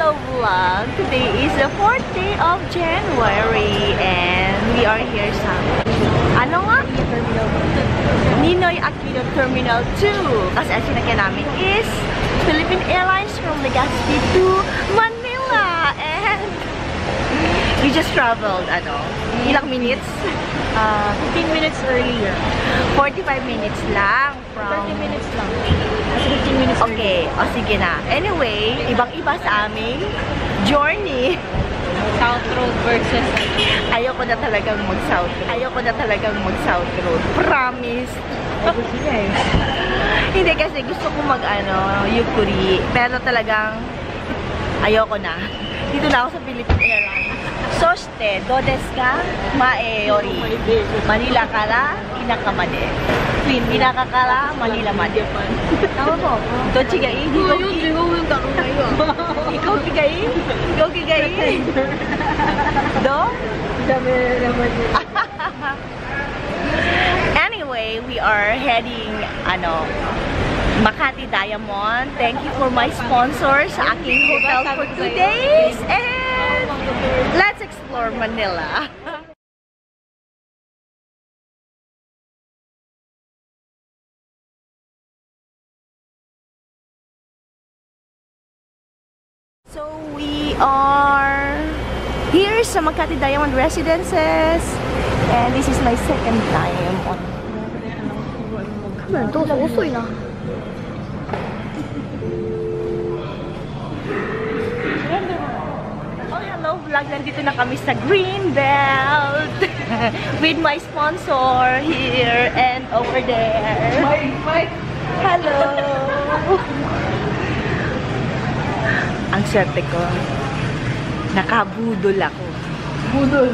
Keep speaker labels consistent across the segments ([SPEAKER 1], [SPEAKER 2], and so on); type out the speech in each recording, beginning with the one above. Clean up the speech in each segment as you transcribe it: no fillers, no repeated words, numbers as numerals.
[SPEAKER 1] hello vlog. Today is the 4th day of January and we are here sa ano nga? Ninoy Aquino Terminal 2. Kasi ang sinakyan namin is Philippine Airlines from Legazpi to Manila and we just traveled ilang minutes?
[SPEAKER 2] 15 minutes earlier.
[SPEAKER 1] 45 minutes lang from
[SPEAKER 2] 30 minutes lang. 15 minutes
[SPEAKER 1] okay, o sige na. Anyway, ibang-iba sa aming journey.
[SPEAKER 2] South Road versus
[SPEAKER 1] Ayoko na talagang mag-South Road. Ayoko na talagang mag-South Road. Promise. Hindi kasi gusto ko Yukuri. Pero talagang ayoko na. Dito na ako sa Philippine Airlines. Soste, dodeska, maeori. Manila kara, inakamade. Pinaka kara, Manila made. Tama po. Dochi ga ii? Ikaw kigain? Ikaw kigain? Do? Anyway, we are heading, Makati Diamond. Thank you for my sponsor sa aking hotel for 2 days. And let's explore Manila. So we are here sa Makati Diamond Residences and this is my second time on. Oh, hello vlog, nandito na kami sa Greenbelt with my sponsor here and over there. Hello. Ang swerte ko. Nakabudol ako.
[SPEAKER 2] Budol.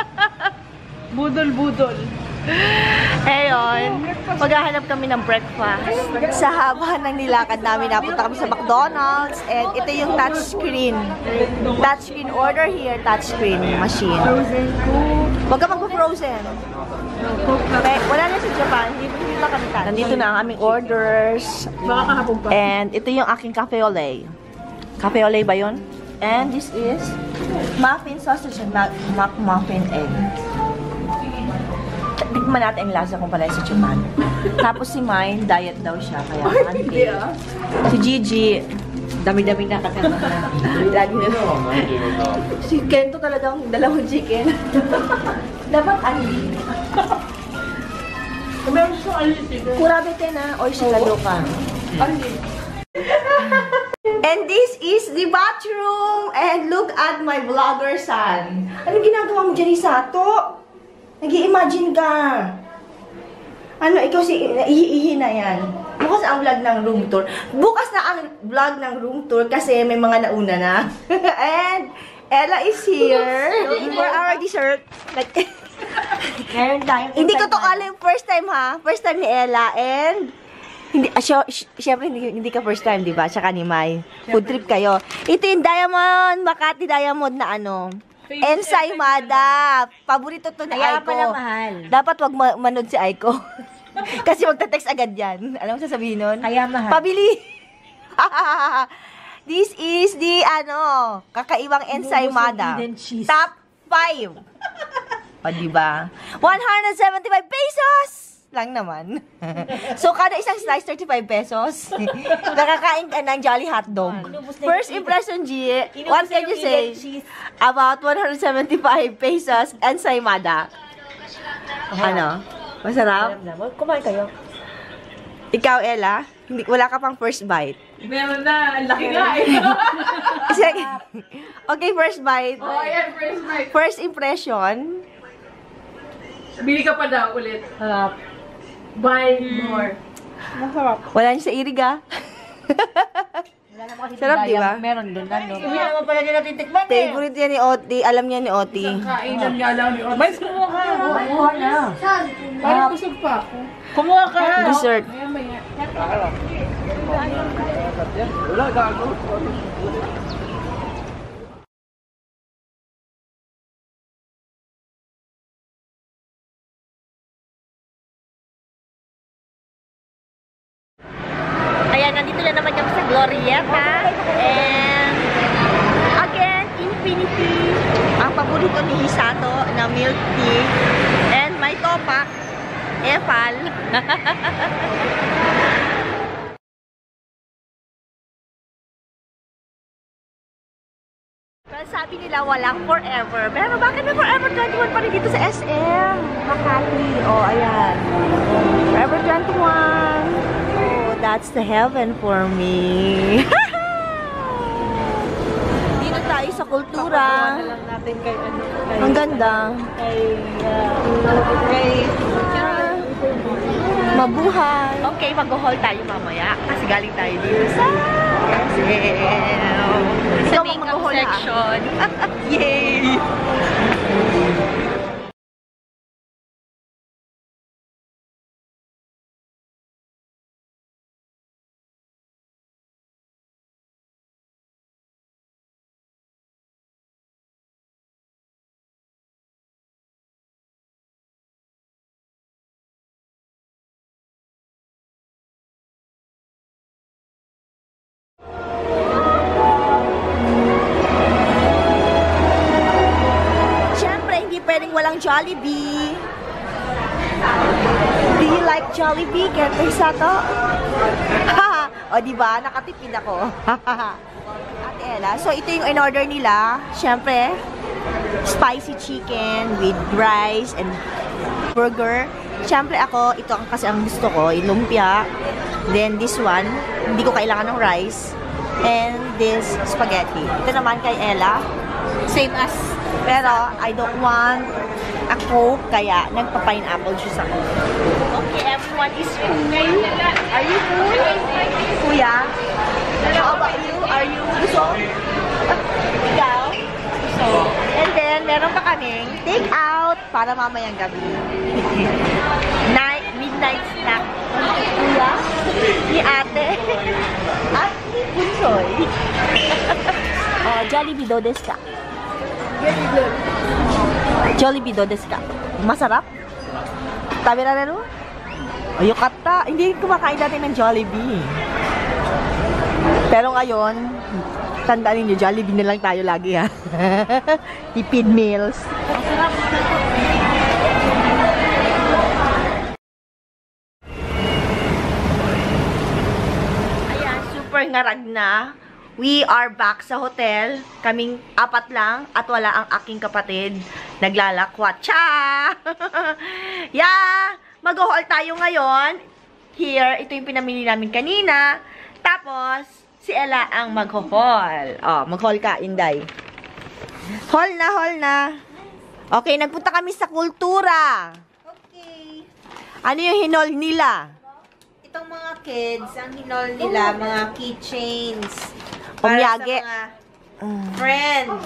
[SPEAKER 2] Budol.
[SPEAKER 1] Ayun, maghahanap kami ng breakfast. Sa haba ng nilakad namin, napunta kami sa McDonald's and ito yung touchscreen. Touchscreen order here, touchscreen machine. Huwag ka magpo-frozen. Wala na sa Japan, hindi na kami touch. Nandito na ang aming orders. And ito yung aking cafe au lait. Cafe au lait ba yun? And this is muffin sausage and muffin egg. Tikman natin ang lasa kung pala sa Japan. Tapos si Mine, diet daw siya. Kaya hindi. Si Gigi, dami-dami na kasama. Lagi na. Si Kento talagang dalawang chicken. Dapat ali.
[SPEAKER 2] Meron siya ali.
[SPEAKER 1] Kurabete na. Oy, si Kaloka.
[SPEAKER 2] Ali.
[SPEAKER 1] And this is the bathroom. And look at my vlogger son. Ano ginagawa mo dyan, Sato? Nag-i-imagine ka. Ikaw si ihi na yan. Bukas ang vlog ng room tour. Bukas na ang vlog ng room tour kasi may mga nauna na. And Ella is here for our dessert. Hindi ko to alam first time ha. First time ni Ella and syempre hindi ka first time, di ba? Tsaka ni Mai. Food trip kayo. Ito yung Diamond, Makati Diamond na ensaymada. Paborito to ni Aiko. Kaya pala mahal. Dapat wag manood si Aiko. Kasi magte-text agad yan. Alam mo sasabihin nun? Kaya mahal. Pabili! This is the, kakaibang ensaymada. Top 5. O, diba? 175 pesos! Lang naman. So, kada isang slice, 35 pesos. Nakakain ka ng Jolly Hotdog. First impression, G, what can you say about 175 pesos ensaymada? Masarap? Kumain kayo. Ikaw, Ella, wala ka pang first bite.
[SPEAKER 2] Meron na. Ang laki nga eh.
[SPEAKER 1] Okay, first bite.
[SPEAKER 2] Oh, yeah, first bite.
[SPEAKER 1] First impression.
[SPEAKER 2] Bili ka pa daw ulit. Buy more.
[SPEAKER 1] Masarap. Wala niya sa irig Sarap, di ba?
[SPEAKER 2] Meron doon. Hindi naman pala nila titikman eh.
[SPEAKER 1] Favorite yan ni Oti. Alam niya ni Oti.
[SPEAKER 2] Kainan nga lang ni Oti. May kumuha ka. Kumuha na. Parang kusog pa ako. Kumuha ka.
[SPEAKER 1] Dessert.
[SPEAKER 3] Wala, gago.
[SPEAKER 1] Ayan, nandito na naman kami sa Glorieta. And milk tea. And may topak. Epal. Well, sabi nila walang forever. Pero bakit may forever 21 pa rin dito sa SM? Makati. Oh, ayan. Forever 21. Oh, that's the heaven for me. Dito tayo sa kultura.
[SPEAKER 2] lang natin kay ano.
[SPEAKER 1] Ang ganda. Mabuhay. Okay, mag-haul tayo mamaya. Kasi galing tayo dito sa SM.
[SPEAKER 2] Sa makeup section.
[SPEAKER 1] Yay! Pwedeng walang Jollibee. Do you like Jollibee? Kaya isa to? O, diba? Nakatipid ako. Ate Ella. So, ito yung in-order nila. Siyempre, spicy chicken with rice and burger. Siyempre ako, ito kasi ang gusto ko, yung lumpia. Then, this one, hindi ko kailangan ng rice. And this spaghetti. Ito naman kay Ella.
[SPEAKER 2] Same as.
[SPEAKER 1] Pero, I don't want a Coke, kaya nagpa-pineapple juice ako. Okay, everyone is full. Are you full? Kuya? How about you? Are you gusto? Ikaw? So, and then, meron pa kaming take out para mamayang gabi. Midnight snack. Kuya? Ni ate? At ni Bunsoy. Jollibee do desu ka? Jollibee do desu ka? Masarap? Tabi na rin mo? Ayokata. Hindi kumakain dati ng Jollibee. Pero ngayon, tandaan niyo, Jollibee na lang tayo lagi ha. Tipid meals. Ayan, super ngarag na. We are back sa hotel. Kaming apat lang at wala ang aking kapatid. Naglalakwat. Cha! Yeah! Mag-haul tayo ngayon. Here, ito yung pinamili namin kanina. Tapos, si Ella ang mag-haul. Oh, mag-haul ka, Inday. Haul na, haul na. Okay, nagpunta kami sa kultura.
[SPEAKER 2] Okay.
[SPEAKER 1] Ano yung hinol nila?
[SPEAKER 2] Itong mga kids, ang hinol nila, mga keychains. Para
[SPEAKER 1] Umyage.
[SPEAKER 2] sa mga friends.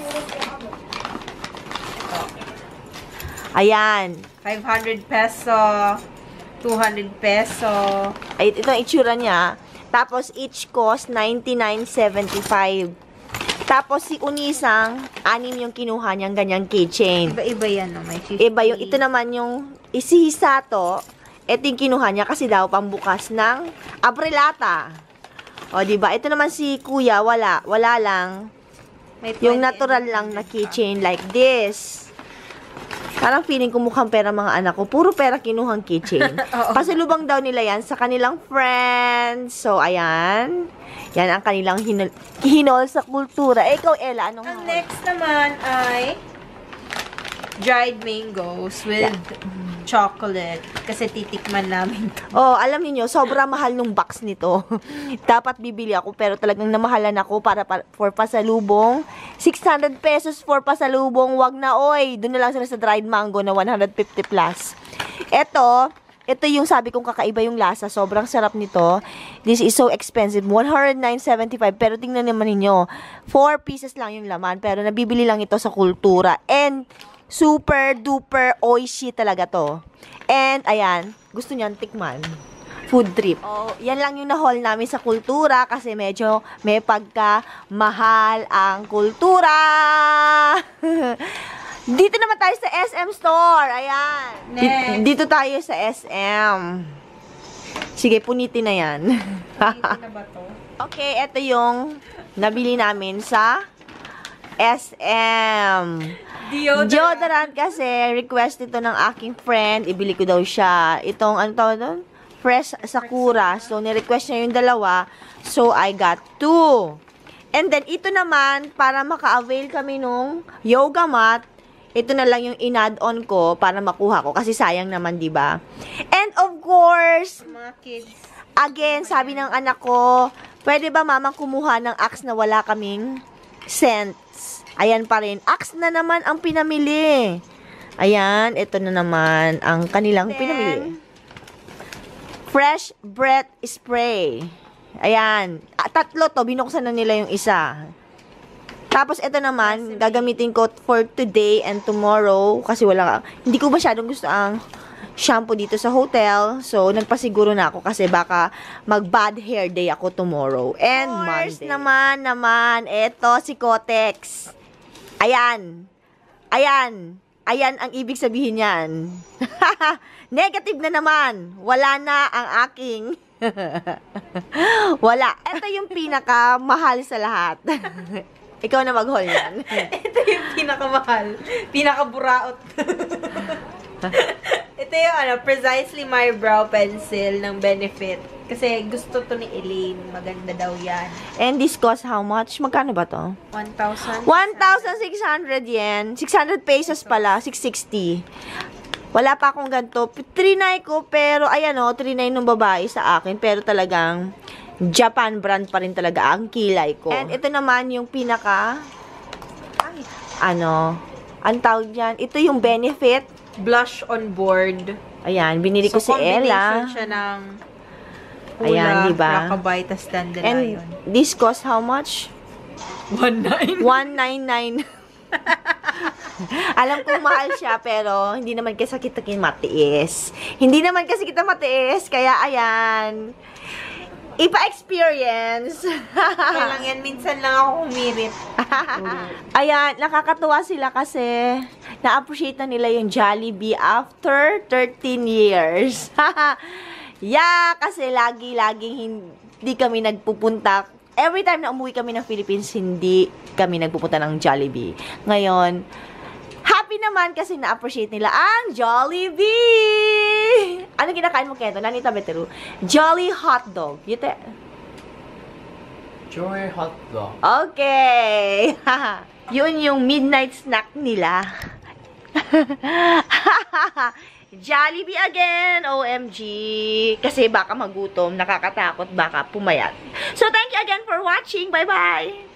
[SPEAKER 1] Ayan.
[SPEAKER 2] 500 peso, 200 peso.
[SPEAKER 1] Ay, ito ang itsura niya. Tapos, each cost 99.75. Tapos, si Unisang, 6 yung kinuha niyang ganyang keychain.
[SPEAKER 2] Iba-iba yan, no? May 50.
[SPEAKER 1] Iba yung, ito naman yung isihisato. Ito yung kinuha niya kasi daw pambukas ng abrelata. O, diba? Ito naman si Kuya, wala. Wala lang.
[SPEAKER 2] May
[SPEAKER 1] Yung
[SPEAKER 2] 20
[SPEAKER 1] natural lang na keychain like this. Parang feeling ko mukhang pera mga anak ko. Puro pera kinuhang keychain. Pasalubong daw nila yan sa kanilang friends. So, ayan. Yan ang kanilang hinol sa kultura. Eh, ikaw, Ella, anong
[SPEAKER 2] Ang next naman ay dried mangoes with chocolate. Kasi titikman namin to.
[SPEAKER 1] Oh, alam niyo, sobrang mahal nung box nito. Dapat bibili ako, pero talagang namahalan ako for pasalubong. 600 pesos for pasalubong. Wag na, oy. Doon na lang sila sa dried mango na 150 plus. Ito yung sabi kong kakaiba yung lasa. Sobrang sarap nito. This is so expensive. 109.75. Pero tingnan naman ninyo. 4 pieces lang yung laman. Pero nabibili lang ito sa kultura. And super duper oishi talaga to. And ayan, gusto niyan tikman. Food trip. Oh, yan lang yung na-haul namin sa kultura kasi medyo may pagka-mahal ang kultura. Dito naman tayo sa SM store. Ayan.
[SPEAKER 2] Next.
[SPEAKER 1] Dito tayo sa SM. Sige, punitin na yan.
[SPEAKER 2] Dito na ba to?
[SPEAKER 1] Okay, ito yung nabili namin sa SM. Deodorant kasi, request ito ng aking friend. Ibili ko daw siya. Itong, ano tawag doon? Fresh Sakura. So, nirequest niya yung dalawa. So, I got 2. And then, ito naman, para maka-avail kami nung yoga mat, ito na lang yung in-add-on ko para makuha ko. Kasi sayang naman, di ba? And of course,
[SPEAKER 2] Mga kids.
[SPEAKER 1] again, sabi ng anak ko, pwede ba mama kumuha ng Axe na wala kaming cents? Ayan pa rin. Axe na naman ang pinamili. Ayan, ito na naman ang kanilang pinamili. Fresh breath spray. Ayan. 3 to. Binuksan na nila yung isa. Tapos, ito naman, gagamitin ko for today and tomorrow. Kasi hindi ko masyadong gusto ang shampoo dito sa hotel. So, nagpasiguro na ako kasi baka mag-bad hair day ako tomorrow. And Monday. naman, ito si Kotex. Ayan. Ayan ang ibig sabihin yan. Negative na naman. Wala na ang aking. Wala. Ito yung pinaka-mahal sa lahat. Ikaw na mag-haul yan.
[SPEAKER 2] Ito yung pinakamahal. Pinakaburaot. Ito yung Precisely My Brow Pencil ng Benefit. Kasi gusto to ni Elaine. Maganda daw yan.
[SPEAKER 1] And this cost how much? Magkano ba to?
[SPEAKER 2] 1,000.
[SPEAKER 1] 1,600 yen. 600 pesos pala. 660. Wala pa akong ganito. Trinay ko, pero ayan o, trinay nung babae sa akin. Pero talagang Japan brand pa rin talaga ang kilay ko. And ito naman yung pinaka, ang tawag dyan, ito yung Benefit.
[SPEAKER 2] Blush on board.
[SPEAKER 1] Ayan, binili ko si Ella.
[SPEAKER 2] So, combination siya ng Hula,
[SPEAKER 1] ayan, diba?
[SPEAKER 2] Rockabye, tas Dandelion.
[SPEAKER 1] And this cost how much?
[SPEAKER 2] 1,900.
[SPEAKER 1] 199. Alam ko mahal siya, pero hindi naman kasi kita matiis. Hindi naman kasi kita matiis, kaya ayan. Ipa-experience.
[SPEAKER 2] Kaya lang yan, minsan lang ako humirit.
[SPEAKER 1] Ayan, nakakatuwa sila kasi na-appreciate na nila yung Jollibee after 13 years. Yeah, kasi laging hindi kami nagpupunta. Every time na umuwi kami ng Philippines, hindi kami nagpupunta ng Jollibee. Ngayon, happy naman kasi na-appreciate nila ang Jollibee! Ano kinakain mo, Kento? Nanita Beteru? Jolly hotdog. Yute?
[SPEAKER 3] Joy hot dog.
[SPEAKER 1] Okay! Yun yung midnight snack nila. Jollibee again! OMG! Kasi baka magutom, nakakatakot, baka pumayat. So, thank you again for watching. Bye-bye!